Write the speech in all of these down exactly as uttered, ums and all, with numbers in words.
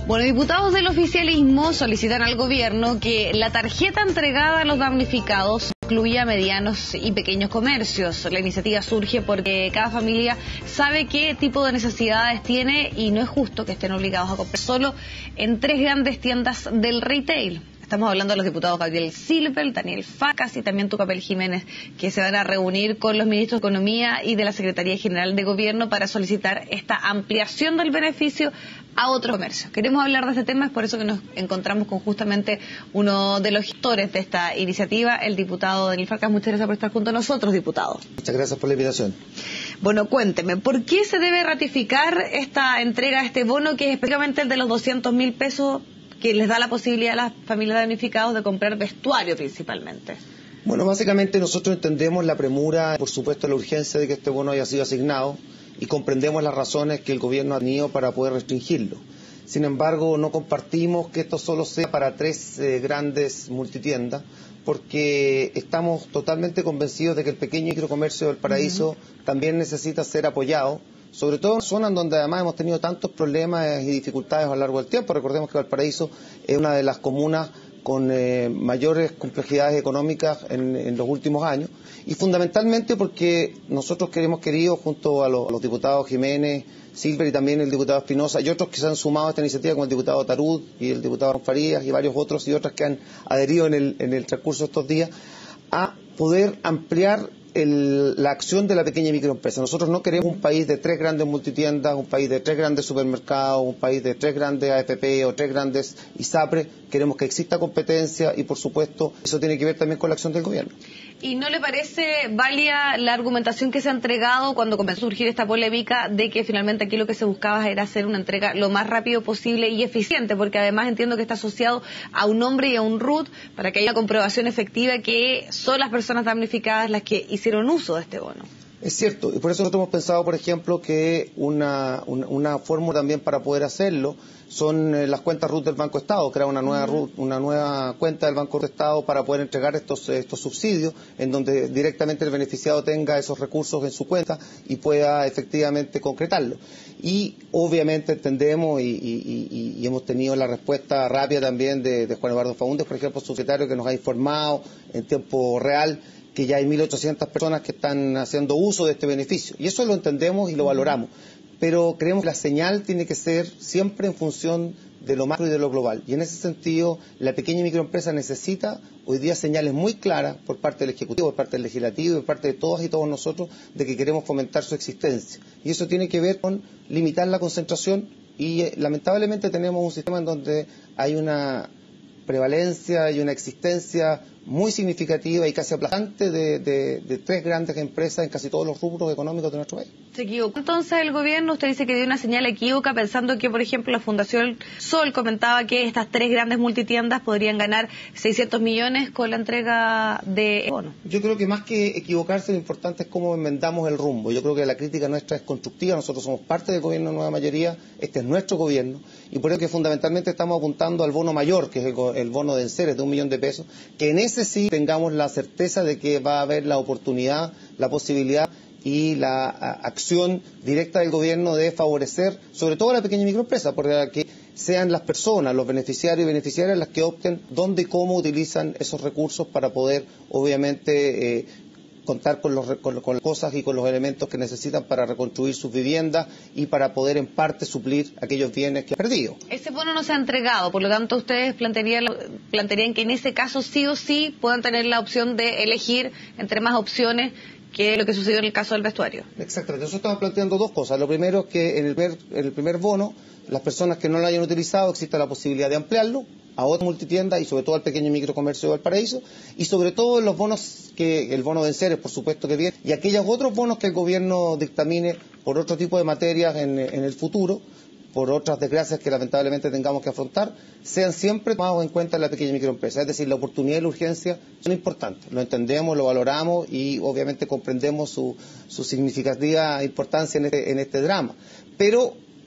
Bueno, diputados del oficialismo solicitan al gobierno que la tarjeta entregada a los damnificados incluya medianos y pequeños comercios. La iniciativa surge porque cada familia sabe qué tipo de necesidades tiene y no es justo que estén obligados a comprar solo en tres grandes tiendas del retail. Estamos hablando de los diputados Gabriel Silver, Daniel Facas y también Tucapel Jiménez, que se van a reunir con los ministros de Economía y de la Secretaría General de Gobierno para solicitar esta ampliación del beneficio a otros comercios. Queremos hablar de este tema, es por eso que nos encontramos con justamente uno de los gestores de esta iniciativa, el diputado Daniel Facas. Muchas gracias por estar junto a nosotros, diputado. Muchas gracias por la invitación. Bueno, cuénteme, ¿por qué se debe ratificar esta entrega, este bono, que es específicamente el de los doscientos mil pesos, que les da la posibilidad a las familias damnificadas de comprar vestuario principalmente? Bueno, básicamente nosotros entendemos la premura, por supuesto la urgencia de que este bono haya sido asignado y comprendemos las razones que el gobierno ha tenido para poder restringirlo. Sin embargo, no compartimos que esto solo sea para tres eh, grandes multitiendas, porque estamos totalmente convencidos de que el pequeño y microcomercio del Paraíso uh-huh. también necesita ser apoyado, sobre todo en zonas donde además hemos tenido tantos problemas y dificultades a lo largo del tiempo. Recordemos que Valparaíso es una de las comunas con eh, mayores complejidades económicas en, en los últimos años, y fundamentalmente porque nosotros que hemos querido, junto a, lo, a los diputados Jiménez, Silver y también el diputado Espinosa y otros que se han sumado a esta iniciativa, como el diputado Tarud y el diputado Farías y varios otros y otras que han adherido en el, en el transcurso de estos días, a poder ampliar El, la acción de la pequeña y microempresa. Nosotros no queremos un país de tres grandes multitiendas, un país de tres grandes supermercados, un país de tres grandes A F P o tres grandes ISAPRE. Queremos que exista competencia y, por supuesto, eso tiene que ver también con la acción del gobierno. ¿Y no le parece válida la argumentación que se ha entregado cuando comenzó a surgir esta polémica de que finalmente aquí lo que se buscaba era hacer una entrega lo más rápido posible y eficiente? Porque además entiendo que está asociado a un nombre y a un R U T para que haya comprobación efectiva que son las personas damnificadas las que hicieron uso de este bono. Es cierto, y por eso nosotros hemos pensado, por ejemplo, que una, una, una fórmula también para poder hacerlo son eh, las cuentas R U T del Banco Estado, crear una nueva uh-huh. R U T, una nueva cuenta del Banco Estado para poder entregar estos, estos subsidios, en donde directamente el beneficiado tenga esos recursos en su cuenta y pueda efectivamente concretarlo. Y obviamente entendemos y, y, y, y hemos tenido la respuesta rápida también de, de Juan Eduardo Faúndez, por ejemplo, subsecretario, que nos ha informado en tiempo real que ya hay mil ochocientas personas que están haciendo uso de este beneficio. Y eso lo entendemos y lo valoramos. Pero creemos que la señal tiene que ser siempre en función de lo macro y de lo global. Y en ese sentido, la pequeña y microempresa necesita hoy día señales muy claras por parte del Ejecutivo, por parte del Legislativo, por parte de todas y todos nosotros, de que queremos fomentar su existencia. Y eso tiene que ver con limitar la concentración y eh, lamentablemente tenemos un sistema en donde hay una prevalencia y una existencia muy significativa y casi aplastante de, de, de tres grandes empresas en casi todos los rubros económicos de nuestro país. ¿Se equivocó entonces el gobierno? Usted dice que dio una señal equívoca pensando que, por ejemplo, la Fundación Sol comentaba que estas tres grandes multitiendas podrían ganar seiscientos millones con la entrega de bonos. Yo creo que más que equivocarse, lo importante es cómo enmendamos el rumbo. Yo creo que la crítica nuestra es constructiva. Nosotros somos parte del gobierno en nueva mayoría, este es nuestro gobierno, y por eso que fundamentalmente estamos apuntando al bono mayor, que es el, el bono de enseres de un millón de pesos, que en ese sí tengamos la certeza de que va a haber la oportunidad, la posibilidad y la a, acción directa del gobierno de favorecer sobre todo a la pequeña y microempresa, porque que sean las personas, los beneficiarios y beneficiarias las que opten dónde y cómo utilizan esos recursos para poder obviamente eh, contar con, los, con, con las cosas y con los elementos que necesitan para reconstruir sus viviendas y para poder en parte suplir aquellos bienes que han perdido. Ese bono no se ha entregado, por lo tanto ustedes plantearían, plantearían que en ese caso sí o sí puedan tener la opción de elegir entre más opciones que lo que sucedió en el caso del vestuario. Exactamente, nosotros estamos planteando dos cosas. Lo primero es que en el primer, en el primer bono, las personas que no lo hayan utilizado, exista la posibilidad de ampliarlo a otras multitiendas y sobre todo al pequeño y microcomercio de Valparaíso, y sobre todo los bonos, que el bono de enseres, por supuesto que viene, y aquellos otros bonos que el gobierno dictamine por otro tipo de materias en, en el futuro, por otras desgracias que lamentablemente tengamos que afrontar, sean siempre tomados en cuenta en la pequeña y microempresa. Es decir, la oportunidad y la urgencia son importantes, lo entendemos, lo valoramos y obviamente comprendemos su, su significativa importancia en este, en este drama. Pero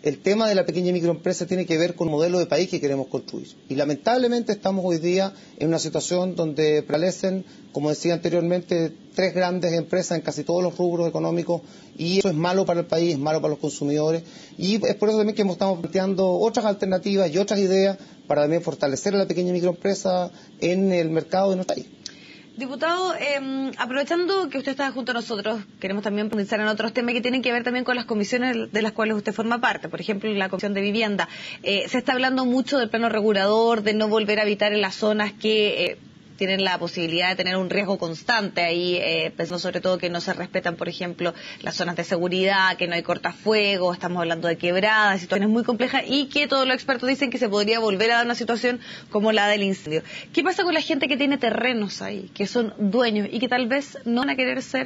el tema de la pequeña y microempresa tiene que ver con el modelo de país que queremos construir. Y lamentablemente estamos hoy día en una situación donde prevalecen, como decía anteriormente, tres grandes empresas en casi todos los rubros económicos, y eso es malo para el país, es malo para los consumidores, y es por eso también que estamos planteando otras alternativas y otras ideas para también fortalecer a la pequeña y microempresa en el mercado de nuestro país. Diputado, eh, aprovechando que usted está junto a nosotros, queremos también profundizar en otros temas que tienen que ver también con las comisiones de las cuales usted forma parte. Por ejemplo, la Comisión de Vivienda. Eh, se está hablando mucho del plano regulador, de no volver a habitar en las zonas que eh, tienen la posibilidad de tener un riesgo constante ahí, eh, pensando sobre todo que no se respetan, por ejemplo, las zonas de seguridad, que no hay cortafuegos, estamos hablando de quebradas, situaciones muy complejas, y que todos los expertos dicen que se podría volver a dar una situación como la del incendio. ¿Qué pasa con la gente que tiene terrenos ahí, que son dueños y que tal vez no van a querer ser,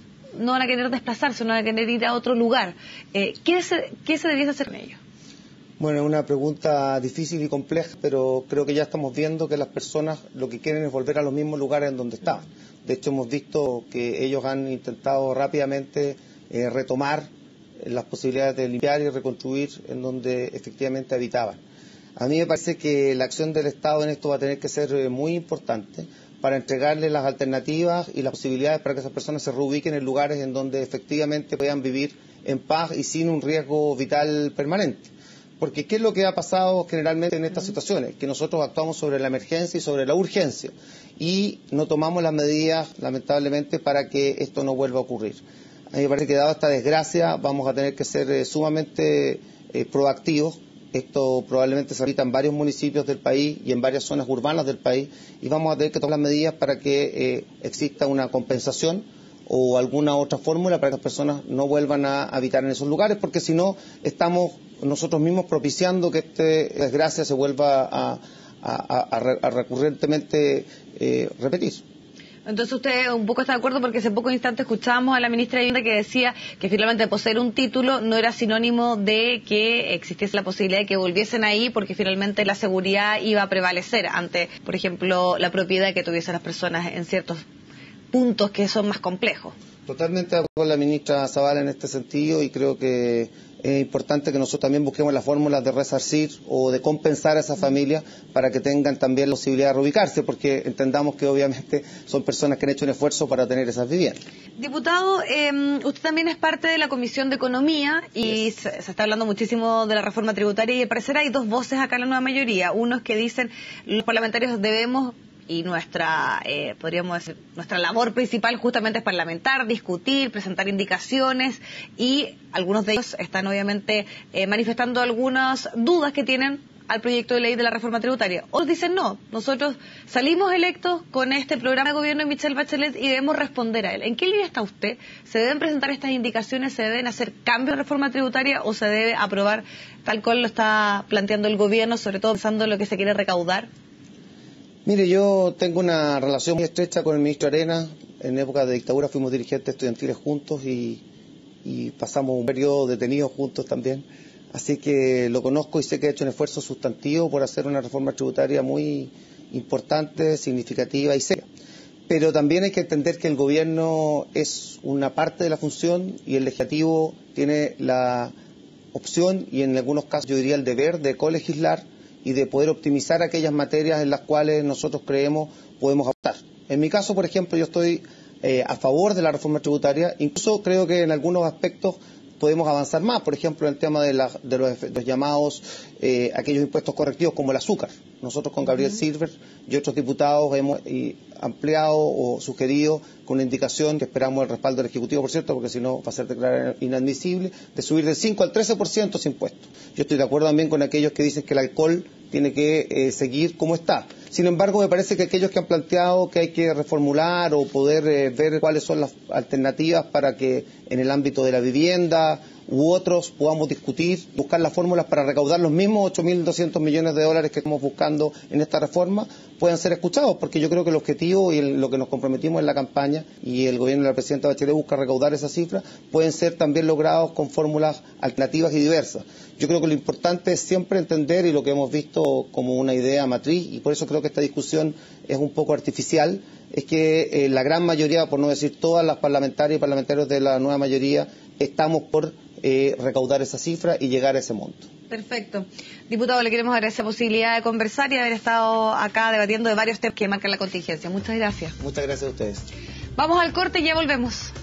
no van a querer desplazarse, no van a querer ir a otro lugar? Eh, ¿qué se, qué se debiese hacer con ellos? Bueno, es una pregunta difícil y compleja, pero creo que ya estamos viendo que las personas lo que quieren es volver a los mismos lugares en donde estaban. De hecho, hemos visto que ellos han intentado rápidamente eh, retomar las posibilidades de limpiar y reconstruir en donde efectivamente habitaban. A mí me parece que la acción del Estado en esto va a tener que ser eh, muy importante para entregarles las alternativas y las posibilidades para que esas personas se reubiquen en lugares en donde efectivamente puedan vivir en paz y sin un riesgo vital permanente. Porque ¿qué es lo que ha pasado generalmente en estas situaciones? Que nosotros actuamos sobre la emergencia y sobre la urgencia y no tomamos las medidas, lamentablemente, para que esto no vuelva a ocurrir. A mí me parece que dada esta desgracia vamos a tener que ser eh, sumamente eh, proactivos. Esto probablemente se repita en varios municipios del país y en varias zonas urbanas del país, y vamos a tener que tomar las medidas para que eh, exista una compensación o alguna otra fórmula para que las personas no vuelvan a habitar en esos lugares, porque si no estamos nosotros mismos propiciando que esta desgracia se vuelva a, a, a, a recurrentemente eh, repetir. Entonces usted un poco está de acuerdo, porque hace pocos instantes escuchábamos a la ministra de Vivienda que decía que finalmente poseer un título no era sinónimo de que existiese la posibilidad de que volviesen ahí, porque finalmente la seguridad iba a prevalecer ante, por ejemplo, la propiedad que tuviesen las personas en ciertos puntos que son más complejos. Totalmente de acuerdo con la ministra Zavala en este sentido, y creo que es importante que nosotros también busquemos las fórmulas de resarcir o de compensar a esas familias para que tengan también la posibilidad de reubicarse, porque entendamos que obviamente son personas que han hecho un esfuerzo para tener esas viviendas. Diputado, eh, usted también es parte de la Comisión de Economía y yes. se, se está hablando muchísimo de la reforma tributaria, y al parecer hay dos voces acá en la nueva mayoría. Uno es que dicen los parlamentarios debemos, y nuestra, eh, podríamos decir, nuestra labor principal justamente es parlamentar, discutir, presentar indicaciones, y algunos de ellos están obviamente eh, manifestando algunas dudas que tienen al proyecto de ley de la reforma tributaria. Otros dicen no, nosotros salimos electos con este programa de gobierno de Michelle Bachelet y debemos responder a él. ¿En qué línea está usted? ¿Se deben presentar estas indicaciones, se deben hacer cambios de reforma tributaria o se debe aprobar tal cual lo está planteando el gobierno, sobre todo pensando en lo que se quiere recaudar? Mire, yo tengo una relación muy estrecha con el ministro Arenas. En época de dictadura fuimos dirigentes estudiantiles juntos y, y pasamos un periodo detenidos juntos también. Así que lo conozco y sé que ha hecho un esfuerzo sustantivo por hacer una reforma tributaria muy importante, significativa y seria. Pero también hay que entender que el gobierno es una parte de la función y el legislativo tiene la opción y en algunos casos yo diría el deber de colegislar y de poder optimizar aquellas materias en las cuales nosotros creemos podemos aportar. En mi caso, por ejemplo, yo estoy eh, a favor de la reforma tributaria, incluso creo que en algunos aspectos podemos avanzar más, por ejemplo, en el tema de, la, de los, los llamados, eh, aquellos impuestos correctivos como el azúcar. Nosotros con Gabriel uh-huh. Silver y otros diputados hemos y, ampliado o sugerido con una indicación que esperamos el respaldo del Ejecutivo, por cierto, porque si no va a ser declarado inadmisible, de subir del cinco al trece por ciento ese impuesto. Yo estoy de acuerdo también con aquellos que dicen que el alcohol tiene que eh, seguir como está. Sin embargo, me parece que aquellos que han planteado que hay que reformular o poder eh, ver cuáles son las alternativas para que en el ámbito de la vivienda u otros podamos discutir, buscar las fórmulas para recaudar los mismos ocho mil doscientos millones de dólares que estamos buscando en esta reforma, puedan ser escuchados, porque yo creo que el objetivo y el, lo que nos comprometimos en la campaña y el gobierno de la presidenta Bachelet busca recaudar esas cifras, pueden ser también logrados con fórmulas alternativas y diversas. Yo creo que lo importante es siempre entender, y lo que hemos visto como una idea matriz, y por eso creo que esta discusión es un poco artificial, es que eh, la gran mayoría, por no decir todas las parlamentarias y parlamentarios de la nueva mayoría, estamos por eh, recaudar esa cifra y llegar a ese monto. Perfecto. Diputado, le queremos agradecer la posibilidad de conversar y haber estado acá debatiendo de varios temas que marcan la contingencia. Muchas gracias. Muchas gracias a ustedes. Vamos al corte y ya volvemos.